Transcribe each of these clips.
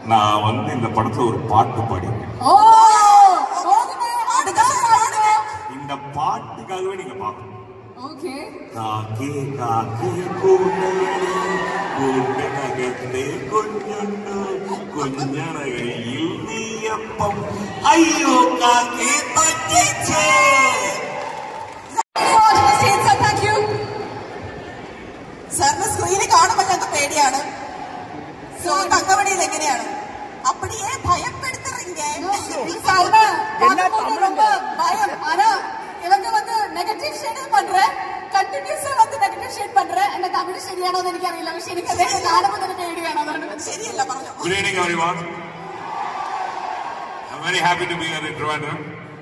நான் வந்து இந்த படத்துல ஒரு பாட்டு பாடியிருக்கேன். இந்த பாட்டுக்காகவே நீங்க பார்க்கணும். ஓகே. காக்கே காக்கே கூட்டலே கூட்டனகத்தே கொஞ்சொண்டு கொஞ்சனகையில் நீயப்பம் ஐயோ காக்கே பச்சிச்சே. സാറിന് സ്ക്രീനിൽ കാണുമ്പോൾ ഞങ്ങൾക്ക് പേടിയാണ്. സോ തങ്കമണിയിൽ എങ്ങനെയാണ് அப்படியே பயப்படுத்துறீங்க? பயம். ஆனா இவங்க வந்து நெகட்டிவ் ஷேட் பண்ற, கண்டினியூஸா வந்து நெகட்டிவ் ஷேட் பண்ற. என்ன தமிழ் ശരിയാണോ എന്ന് എനിക്കറിയില്ല. പക്ഷെ എനിക്ക് അതേ കാണുമ്പോൾ തന്നെ പേടിയാണ്. അതുകൊണ്ട് ശരിയല്ല പറഞ്ഞു. Good evening everyone. I'm very happy to be here in Trivandrum.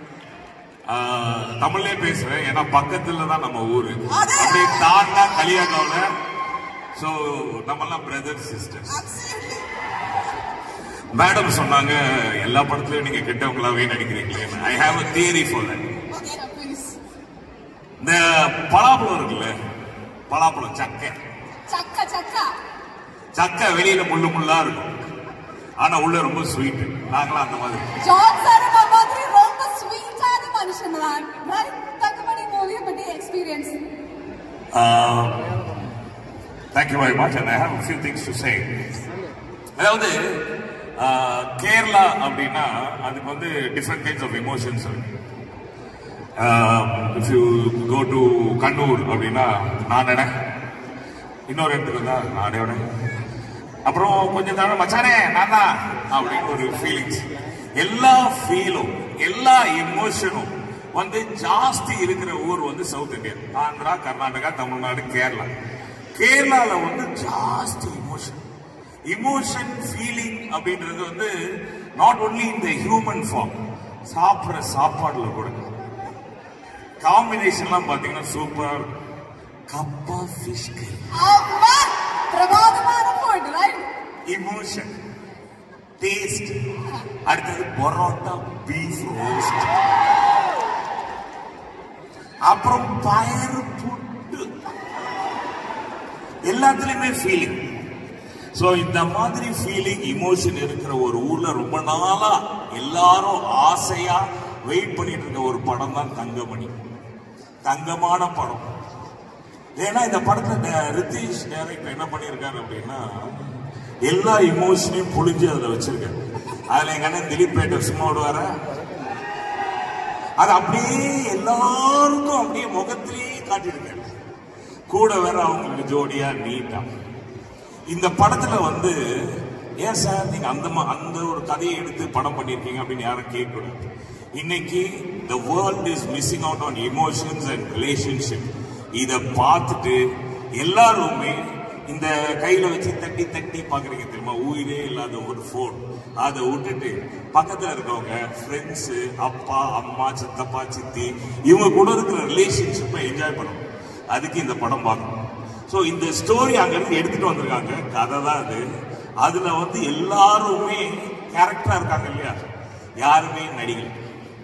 தமிழ்லே பேசுறேன் ஏன்னா பக்கத்துல தான் நம்ம ஊரு. அப்படியே தாண்டா கலியாகாவுல. சோ நம்மெல்லாம் பிரதர்ஸ் சிஸ்டர்ஸ். மேடம் சொன்னாங்க எல்லா படத்துலயும் நீங்க கெட்டவங்களாவே நடிக்கிறீங்களே. I have a theory for that. இந்த பலாப்பழம் இருக்குல்ல, பலாப்பழம் சக்கை சக்கை வெளியில முள்ளு முள்ளா இருக்கும், ஆனா உள்ள ரொம்ப ஸ்வீட். நாங்களாம் அந்த மாதிரி. ஜான் சார் மாதிரி ரொம்ப ஸ்வீட்டான மனுஷன் தான். தங்கமணி மூவியை பத்தி experience. Thank you very much and I have a few things to say. அதாவது கேரளா அப்படின்னா அதுக்கு வந்து டிஃப்ரெண்ட் கைண்ட்ஸ் ஆஃப் எமோஷன்ஸ் இருக்கு. If you go to Kannur அப்படின்னா நானட, இன்னொரு இடத்துக்கு வந்தா நானோட, அப்புறம் கொஞ்சம் தவிர மச்சானே நானா அப்படின்னு ஒரு ஃபீலிங்ஸ். எல்லா ஃபீலும் எல்லா எமோஷனும் வந்து ஜாஸ்தி இருக்கிற ஊர் வந்து சவுத் இந்தியா, ஆந்திரா, கர்நாடகா, தமிழ்நாடு, கேரளா. கேரளால வந்து ஜாஸ்தி இமோஷன் ஃபீலிங் அப்படின்றது வந்து நாட் ஒன்லி இந்த ஹியூமன் ஃபார்ம், சாப்பிட்ற சாப்பாடுல கூட காம்பினேஷன்லாம் பாத்தீங்கன்னா சூப்பர். கப்பா ஃபிஷ் கறி, பிரபாதமான ஃபுட், ரைட்? Emotion, taste. அடுத்தது பரோட்டா, பீஃப் ரோஸ்ட், அப்புறம் பயறு புட்டு, எல்லாத்துலயுமே ஃபீலிங். சோ இந்த மாதிரி ஃபீலிங் இமோஷன் இருக்கிற ஒரு ஊர்ல ரொம்ப நாளா எல்லாரும் ஆசையா வெயிட் பண்ணிட்டு இருக்க ஒரு படம் தான் தங்கமணி. தங்கமான படம். ஏன்னா இந்த படத்துல ரித்தீஷ் டைரக்டர் என்ன பண்ணிருக்காரு அப்படின்னா எல்லா இமோஷனையும் புளிஞ்சு அதுல வச்சிருக்காரு. அதுல எங்க அண்ணன் திலீப் பேட்டர் சும்மா விடுவார, அது அப்படியே எல்லாருக்கும் அப்படியே முகத்திலேயே காட்டியிருக்காரு. கூட வேற அவங்களுக்கு ஜோடியா நீட்டா. இந்த படத்துல வந்து ஏன் சார் நீங்க அந்த ஒரு கதையை எடுத்து படம் பண்ணிருக்கீங்க அப்படின்னு யாரும் கேட்கக்கூடாது. இன்னைக்கு the world is missing out on emotions and relationship. இத பார்த்துட்டு எல்லாருமே இந்த கையில வச்சு தட்டி தட்டி பாக்குறீங்க தெரியுமா, உயிரே இல்லாத ஒரு போன். அதை விட்டுட்டு பக்கத்துல இருக்கவங்க ஃப்ரெண்ட்ஸ், அப்பா அம்மா, சித்தப்பா சித்தி, இவங்க கூட இருக்கிற ரிலேஷன்ஷிப்பை என்ஜாய் பண்ணணும். அதுக்கு இந்த படம் பார்க்கணும். ஸோ இந்த ஸ்டோரி அங்கிருந்து எடுத்துட்டு வந்திருக்காங்க, கதை தான் அது. அதுல வந்து எல்லாருமே கேரக்டரா இருக்காங்க இல்லையா, யாருமே நடிகர்,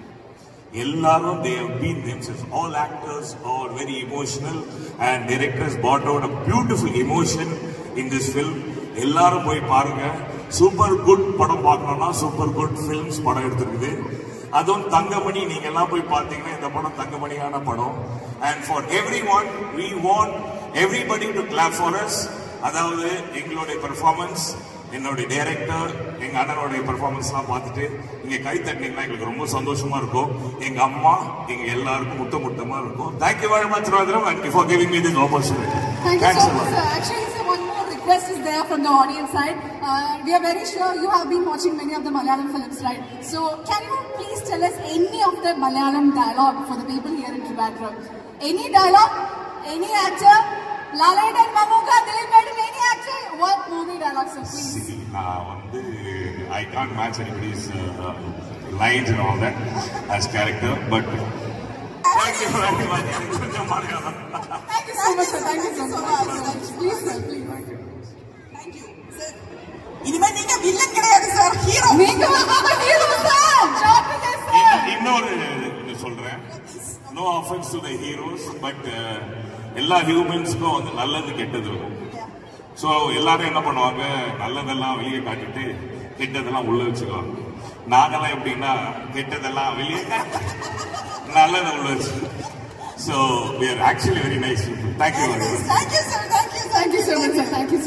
எல்லாரும் they have been themselves. All actors are very emotional and directors brought out a beautiful emotion in this film. எல்லாரும் போய் பாருங்க. சூப்பர் குட் படம் பார்க்கணும்னா சூப்பர் குட் ஃபிலிம்ஸ் படம் எடுத்துருக்குது. அதுவும் தங்கமணி நீங்க எல்லாம் போய் பார்த்தீங்கன்னா இந்த படம் தங்கமணியான படம். And for everyone we want everybody to clap for us. அதாவது எங்களுடைய பெர்ஃபார்மன்ஸ், என்னுடைய டைரக்டர், எங்க அண்ணனுடைய பெர்ஃபார்மன்ஸ்லாம் பார்த்துட்டு நீங்க கை தட்டினீங்கன்னா எங்களுக்கு ரொம்ப சந்தோஷமா இருக்கும். எங்க அம்மா எங்க எல்லாருக்கும் முட்டமா இருக்கும். Thank you very much Trivandrum and for giving me this opportunity. Thanks so much. Actually sir, one more request is there from the audience side. We are very sure you have been watching many of the Malayalam films, right? So can you please tell us any of the Malayalam dialogue for the people here in Trivandrum? Any dialogue, any actor, Laladan, Mammootty, Dilip Patel, any actor, what movie dialogues sir, please? நான் வந்து I can't match anybody's lines and all that as character, but thank you very much. Thank you so much sir. Thank you so much. Please sir, please. Thank you sir. இனிமே நீங்க villain கிடையாது sir, hero. நீங்க hero sir. Job இல்ல sir. இன்னொரு சொல்றேன், no offense to the heroes, but எல்லா ஹியூமன்ஸ்க்கும் வந்து நல்லது கெட்டது இருக்கும். ஸோ எல்லாரும் என்ன பண்ணுவாங்க, நல்லதெல்லாம் வெளியே காட்டிட்டு கெட்டதெல்லாம் உள்ள வச்சுக்குவாங்க. நாங்கெல்லாம் எப்படின்னா கெட்டதெல்லாம் வெளியே, நல்லதை உள்ள வச்சு. So we are actually very nice people. Thank you very much. Thank you, sir. Thank you. Thank you so much, sir. Thank you.